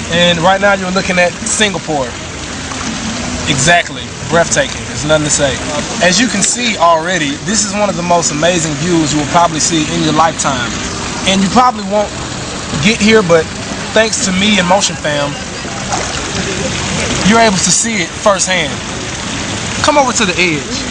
And right now you're looking at Singapore. Exactly. Breathtaking. There's nothing to say. As you can see already, this is one of the most amazing views you will probably see in your lifetime. And you probably won't get here, but thanks to me and Motion Fam, you're able to see it firsthand. Come over to the edge.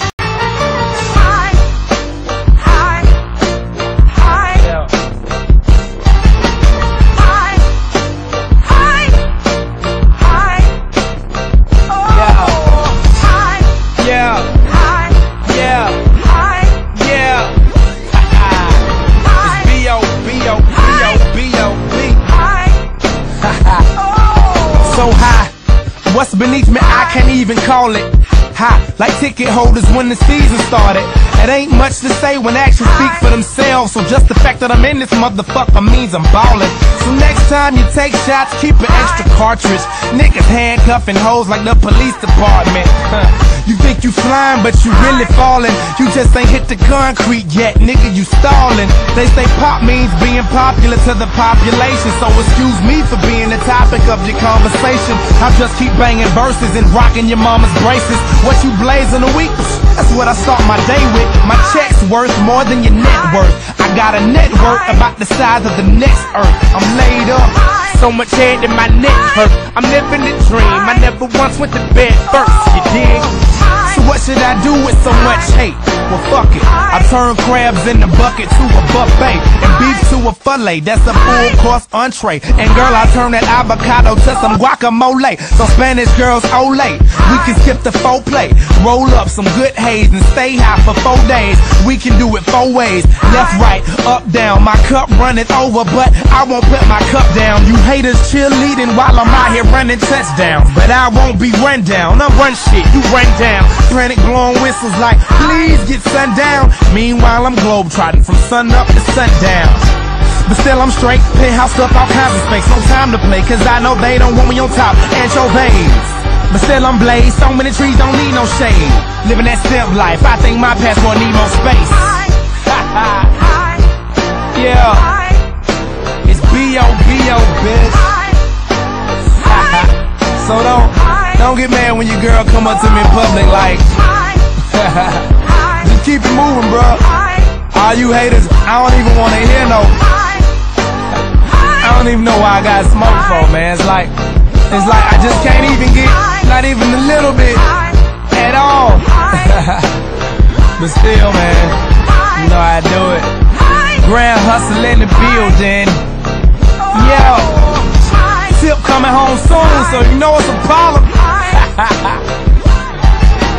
So high, what's beneath me, I can't even call it. High, like ticket holders when the season started. It ain't much to say when actions speak for themselves. So just the fact that I'm in this motherfucker means I'm ballin'. So next time you take shots, keep an extra cartridge. Niggas handcuffing hoes like the police department. You think you flying, but you really falling. You just ain't hit the concrete yet, nigga, you stallin'. They say pop means being popular to the population, so excuse me for being the topic of your conversation. I just keep banging verses and rocking your mama's braces. What you blazing a week? That's what I start my day with. My check's worth more than your net worth. I got a network about the size of the next earth. I'm laid up, so much head that my neck hurt. I'm living the dream, I never once went to bed first, you dig? So what should I do with so much hate? Well, fuck it, I turn crabs in the bucket to a buffet, and beef to a fillet, that's a full course entree. And girl, I turn that avocado to some guacamole. So Spanish girls, ole, we can skip the foreplay, roll up some good haze and stay high for 4 days. We can do it 4 ways, left, right, up, down. My cup running over, but I won't put my cup down. You haters cheerleading while I'm out here running touchdowns, but I won't be run down. I run shit, you run down. Frantic blowing whistles like, please get sundown. Meanwhile, I'm globetrotting from sun up to sundown. But still I'm straight, penthouse up all kinds of space. No time to play, cause I know they don't want me on top. Anchovies. But still I'm blazed, so many trees don't need no shade. Living that simp life, I think my passport need more space. Yeah, it's B.o.B, bitch. So don't get mad when your girl come up to me in public like just keep it moving, bro. All you haters, I don't even wanna hear no. I don't even know why I got smoke for, man. It's like I just can't even get, not even a little bit at all. But still, man, you know how I do it. Grand hustle in the building. Yo, Tip coming home soon, so you know it's a problem.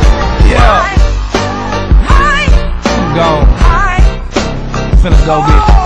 Yeah, I'm gone. Finna go get